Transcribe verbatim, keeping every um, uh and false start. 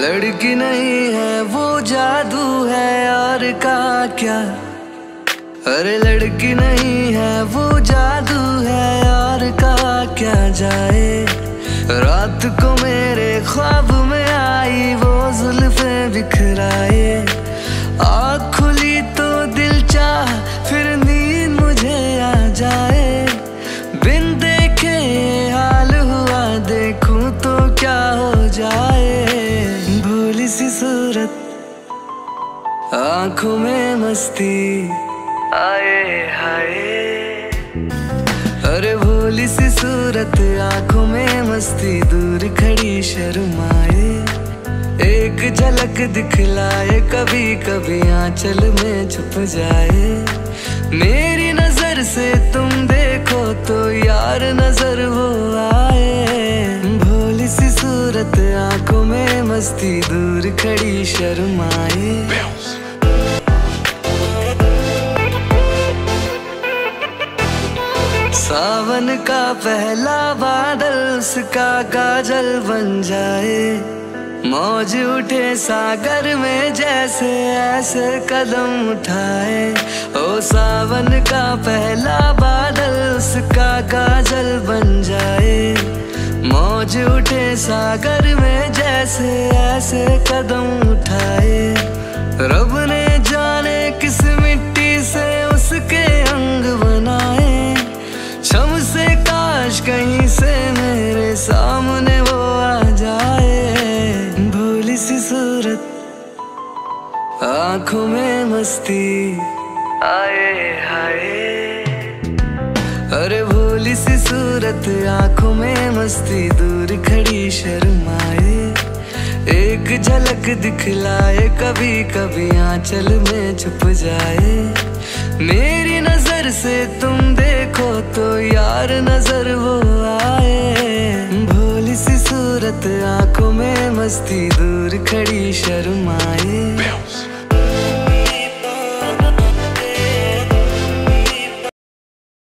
लड़की नहीं है वो जादू है यार का क्या। अरे लड़की नहीं है वो जादू है यार का क्या जाए। रात को मेरे ख्वाब में आई वो जुल्फे बिखराए। आँख खुली तो दिल चाह फिर नींद मुझे आ जाए। बिन देखे हाल हुआ देखूं तो क्या हो जाए। भोली सी सूरत आँखों में मस्ती आए हाय। अरे भोली सी सूरत आँखों में मस्ती दूर खड़ी शर्माए। एक झलक दिखलाए कभी कभी आंचल में छुप जाए। मेरी नजर से तुम देखो तो यार नजर वो आए। भोली सी सूरत आंखों में मस्ती दूर खड़ी शर्माए। सावन का पहला बादल उसका काजल बन जाए। मौज उठे सागर में जैसे ऐसे कदम उठाए। ओ सावन का पहला बादल उसका काजल बन जाए। मौज उठे सागर में जैसे ऐसे कदम उठाए। रब ने जाने किस मिट्टी से उसके अंग बनाए। शम से काश कहीं से मेरे सामने वो आ जाए। भोली सी सूरत आँखों में मस्ती आए हाय। अरे भोली सी सूरत आँखों में मस्ती दूर खड़ी शर्माए। एक झलक दिखलाए कभी कभी आंचल में छुप जाए। मेरी नजर से तुम देखो तो यार नजर वो आए। भोली सी सूरत आँखों में मस्ती दूर खड़ी शर्मा।